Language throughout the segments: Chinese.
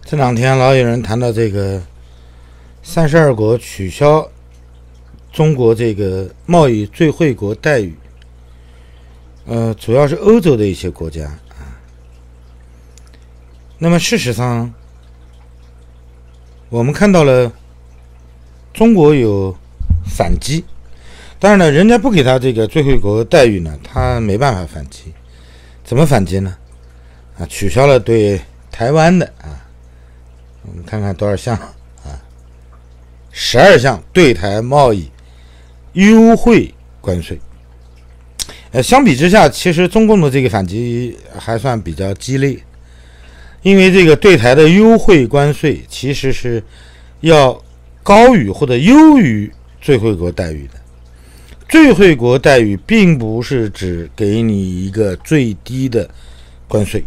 这两天老有人谈到这个32国取消中国这个贸易最惠国待遇，主要是欧洲的一些国家。那么事实上，我们看到了中国有反击，当然了，人家不给他这个最惠国待遇呢，他没办法反击。怎么反击呢？取消了对台湾的我们看看多少项12项对台贸易优惠关税。相比之下，其实中共的这个反击还算比较激烈，因为这个对台的优惠关税其实是要高于或者优于最惠国待遇的。最惠国待遇并不是指给你一个最低的关税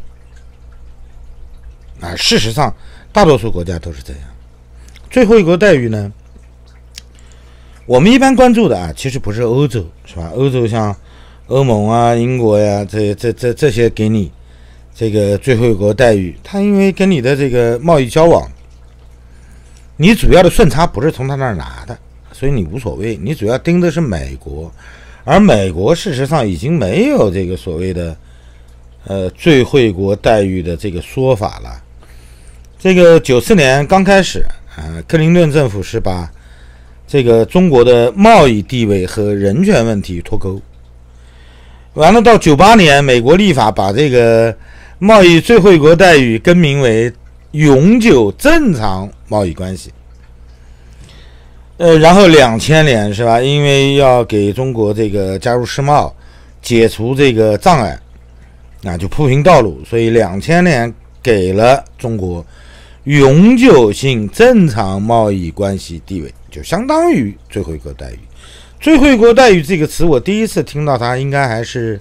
事实上大多数国家都是这样。最惠国待遇呢，我们一般关注的其实不是欧洲，是吧？欧洲像欧盟英国呀，这些给你这个最惠国待遇，它因为跟你的这个贸易交往，你主要的顺差不是从他那儿拿的，所以你无所谓，你主要盯的是美国，而美国事实上已经没有这个所谓的最惠国待遇的这个说法了。这个94年刚开始克林顿政府是把这个中国的贸易地位和人权问题脱钩，完了到98年美国立法把这个贸易最惠国待遇更名为永久正常贸易关系。然后2000年是吧，因为要给中国这个加入世贸解除这个障碍，那就铺平道路，所以2000年给了中国永久性正常贸易关系地位，就相当于最惠国待遇。最惠国待遇这个词我第一次听到它应该还是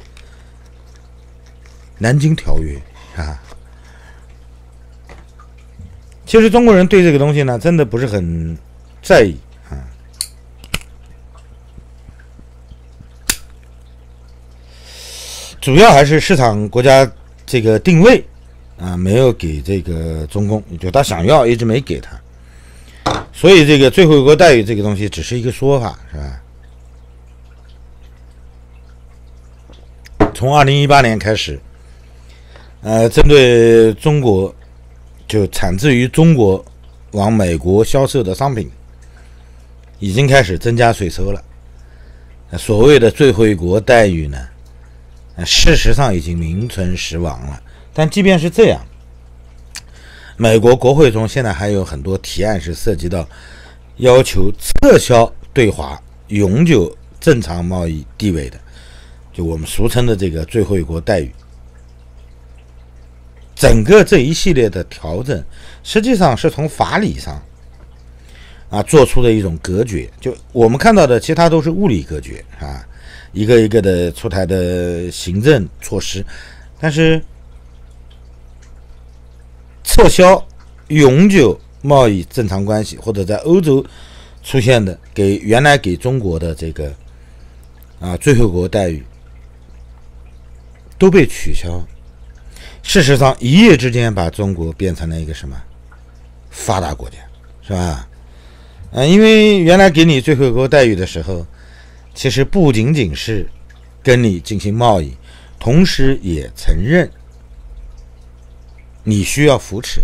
南京条约其实中国人对这个东西呢真的不是很在意主要还是市场国家这个定位没有给这个中共，就他想要一直没给他，所以这个最惠国待遇这个东西只是一个说法，是吧？从2018年开始，针对中国就产自于中国往美国销售的商品，已经开始增加税收了。所谓的最惠国待遇呢，事实上已经名存实亡了。但即便是这样，美国国会中现在还有很多提案是涉及到要求撤销对华永久正常贸易地位的，就我们俗称的这个最惠国待遇。整个这一系列的调整实际上是从法理上做出的一种隔绝，就我们看到的其他都是物理隔绝一个一个的出台的行政措施，但是撤销永久贸易正常关系，或者在欧洲出现的原来给中国的这个最惠国待遇都被取消。事实上一夜之间把中国变成了一个什么发达国家，是吧？因为原来给你最惠国待遇的时候，其实不仅仅是跟你进行贸易，同时也承认你需要扶持。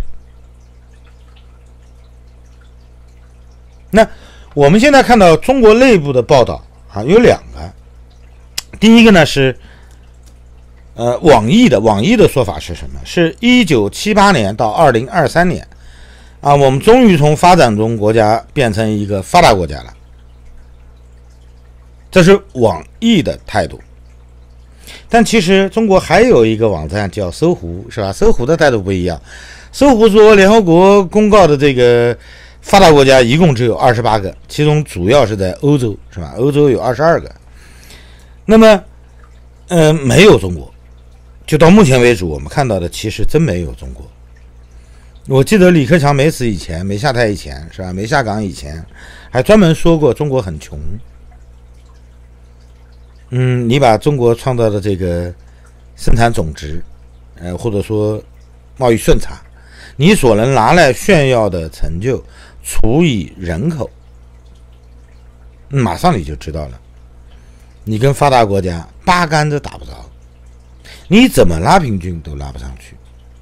那我们现在看到中国内部的报道有两个，第一个呢是网易的说法是什么？是1978年到2023年我们终于从发展中国家变成一个发达国家了，这是网易的态度。但其实中国还有一个网站叫搜狐，是吧？搜狐的态度不一样。搜狐说联合国公告的这个发达国家一共只有28个，其中主要是在欧洲，是吧？欧洲有22个。那么没有中国，就到目前为止我们看到的其实真没有中国。我记得李克强没死以前，没下台以前，是吧？没下岗以前，还专门说过中国很穷。你把中国创造的这个生产总值或者说贸易顺差你所能拿来炫耀的成就除以人口，马上你就知道了，你跟发达国家八竿子打不着，你怎么拉平均都拉不上去。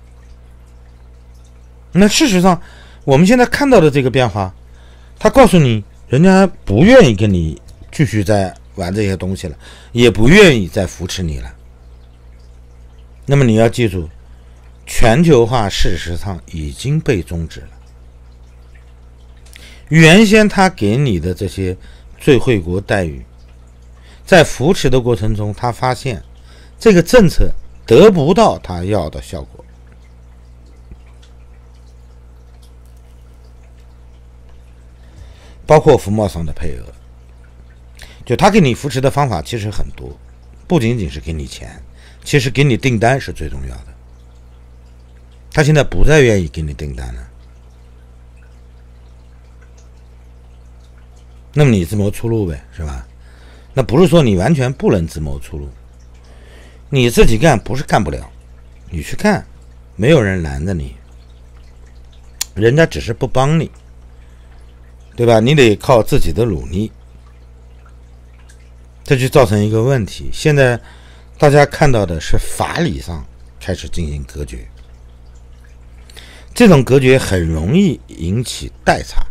那事实上我们现在看到的这个变化，他告诉你人家不愿意跟你继续再玩这些东西了，也不愿意再扶持你了。那么你要记住，全球化事实上已经被终止了。原先他给你的这些最惠国待遇，在扶持的过程中，他发现这个政策得不到他要的效果。包括服贸上的配额，就他给你扶持的方法其实很多，不仅仅是给你钱，其实给你订单是最重要的。他现在不再愿意给你订单了，那么你自谋出路呗，是吧？那不是说你完全不能自谋出路，你自己干不是干不了，你去干，没有人拦着你，人家只是不帮你，对吧？你得靠自己的努力，这就造成一个问题。现在大家看到的是法理上开始进行隔绝，这种隔绝很容易引起代差。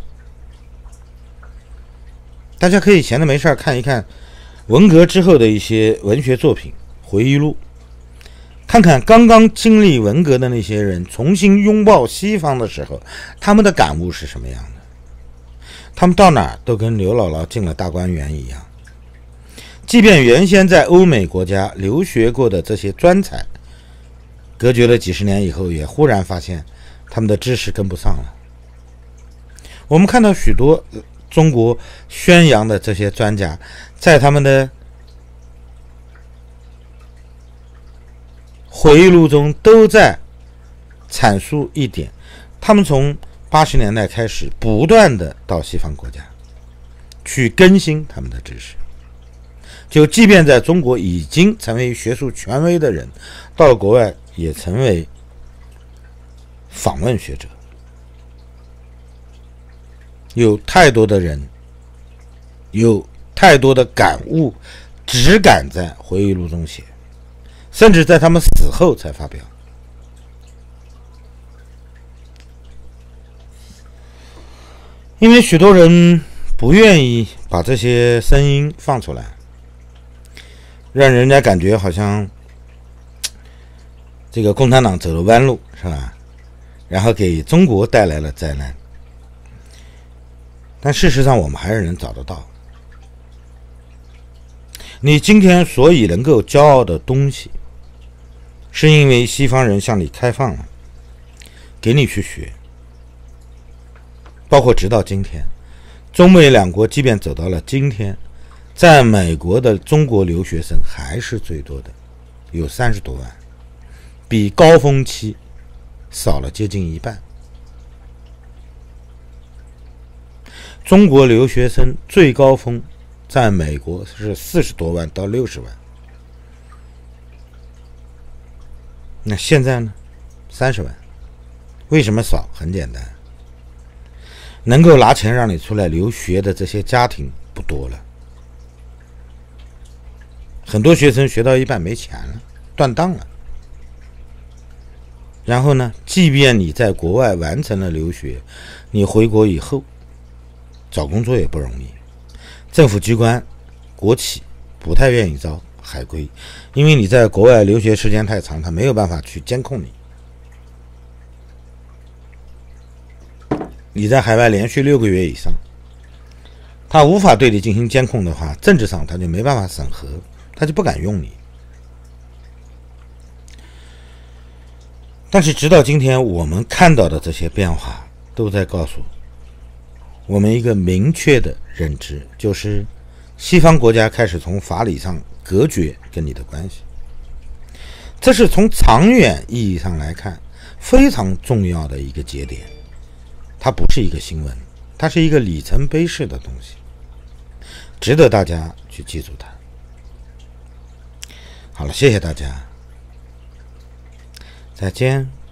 大家可以闲着没事看一看文革之后的一些文学作品、回忆录，看看刚刚经历文革的那些人重新拥抱西方的时候，他们的感悟是什么样的。他们到哪儿都跟刘姥姥进了大观园一样，即便原先在欧美国家留学过的这些专才，隔绝了几十年以后，也忽然发现他们的知识跟不上了。我们看到许多中国宣扬的这些专家，在他们的回忆录中都在阐述一点，他们从80年代开始不断的到西方国家去更新他们的知识，就即便在中国已经成为学术权威的人，到了国外也成为访问学者。有太多的人有太多的感悟只敢在回忆录中写，甚至在他们死后才发表。因为许多人不愿意把这些声音放出来，让人家感觉好像这个共产党走了弯路，是吧？然后给中国带来了灾难。但事实上我们还是能找得到，你今天所以能够骄傲的东西，是因为西方人向你开放了，给你去学。包括直到今天，中美两国即便走到了今天，在美国的中国留学生还是最多的，有30多万，比高峰期少了接近一半。中国留学生最高峰在美国是40多万到60万，那现在呢？30万。为什么少？很简单，能够拿钱让你出来留学的这些家庭不多了，很多学生学到一半没钱了，断档了。然后呢，即便你在国外完成了留学，你回国以后找工作也不容易，政府机关、国企不太愿意招海归，因为你在国外留学时间太长，他没有办法去监控你。你在海外连续6个月以上，他无法对你进行监控的话，政治上他就没办法审核，他就不敢用你。但是直到今天，我们看到的这些变化都在告诉我们一个明确的认知，就是西方国家开始从法理上隔绝跟你的关系。这是从长远意义上来看非常重要的一个节点，它不是一个新闻，它是一个里程碑式的东西，值得大家去记住它。好了，谢谢大家，再见。